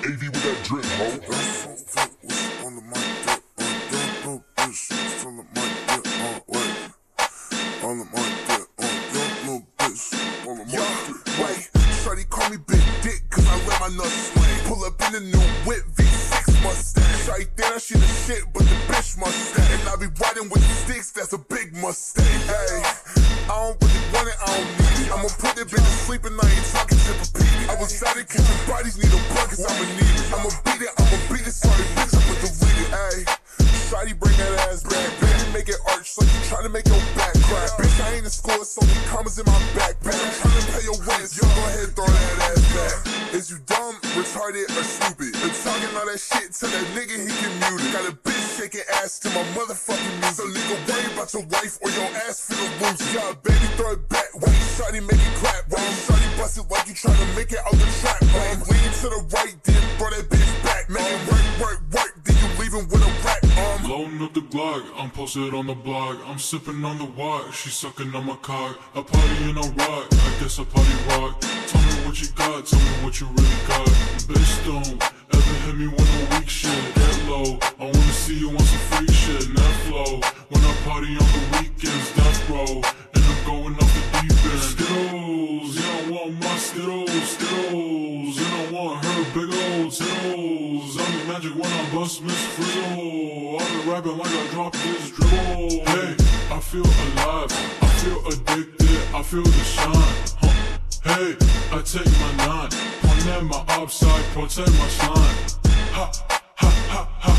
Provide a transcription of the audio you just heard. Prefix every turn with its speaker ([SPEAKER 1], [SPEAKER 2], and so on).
[SPEAKER 1] AV with that drip, ho.
[SPEAKER 2] On the mic, don't know bitch. On the mic, on the mic, don't know bitch. On the mic, wait. Shawty call me big dick, cause I let my nuts swing. Pull up in the new whip, V6 Mustang. Shawty think she the shit, but the bitch Mustang. And I be riding with the sticks, that's a big Mustang. Hey, I don't really want it, I don't need it. I'ma put that bitch to sleep and I ain't talking Tempur-Pedic. I was out of kitchen bodies need a plug, cause I'ma need it. I'ma beat it, sorry bitch, I'ma delete it. Hey, shawty bring that ass back, baby, make it arch like you tryna make your back crack. Bitch, I ain't in school, it's only commas in my backpack. I'm tryna pay your rent, so go ahead, throw that ass back. Is you dumb, retarded, or stupid? Been talking all that shit, tell that nigga he can mute it. Got a bitch shaking ass to my motherfucking music. So nigga, worry about your wife or your ass finna lose. Yeah, baby, throw it back, wait, shawty make it clap. Shawty bust it like you tryna make it out the trap. Lean to the right, then throw that bitch back. Make it work, then you leaving with a rack.
[SPEAKER 3] Loading up the Glock, I'm posted on the block. I'm sipping on the wok, she sucking on my cock. A party in a rock, I guess a party rock. Tell me what you got, tell me what you really got. Bitch, don't ever hit me with no weak shit. Get low, I wanna see you on some freak shit. Net flow, when I party on the weekends, death row. And I'm going off the deep end. Skittles, yeah, I want my Skittles, Skittles. And I want her big old Skittles. I'm the magic when I bust Miss Frizzle. I've been rapping like I dropped this dribble. Hey, I feel alive, I feel addicted, I feel the shine. Hey, I take my 9, point at my upside, protect my slime. Ha, ha, ha, ha.